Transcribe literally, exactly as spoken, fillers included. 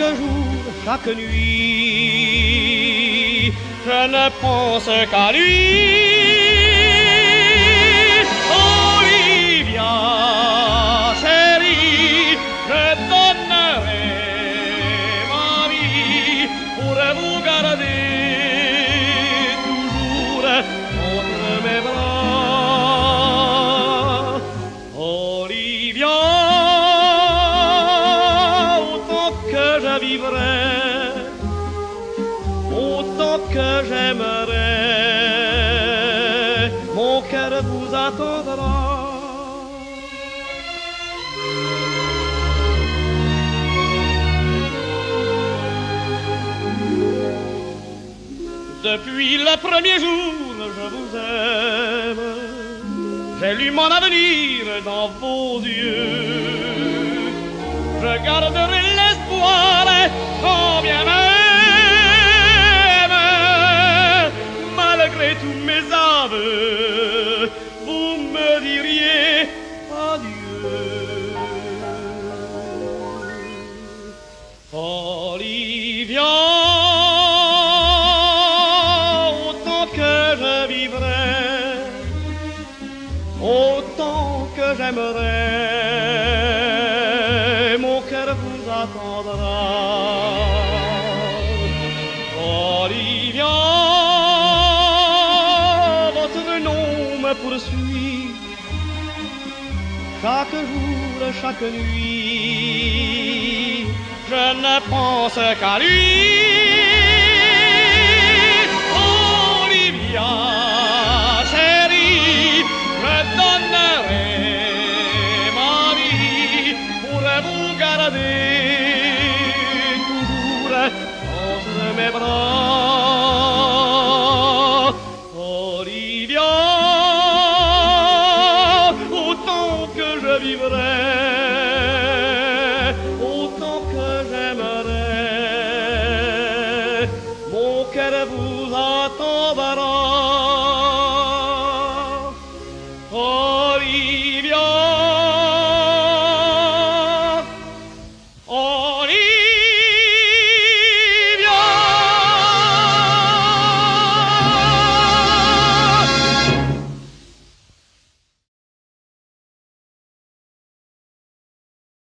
jour, chaque nuit, je ne pense qu'à lui. Olivia, chérie, je donnerai ma vie pour vous garder toujours entre mes bras. Olivia, autant que je vivrai, autant que j'aimerai, mon cœur vous attendra. Depuis le premier jour, je vous aime. J'ai lu mon avenir dans vos yeux. Je garderai l'espoir quand bien même, malgré tous mes aveux, vous me diriez adieu. Olivia, autant que j'aimerai, mon cœur vous attendra. Olivia, votre nom me poursuit chaque jour, chaque nuit, je ne pense qu'à lui. Olivia, toujours entre mes bras. Olivia.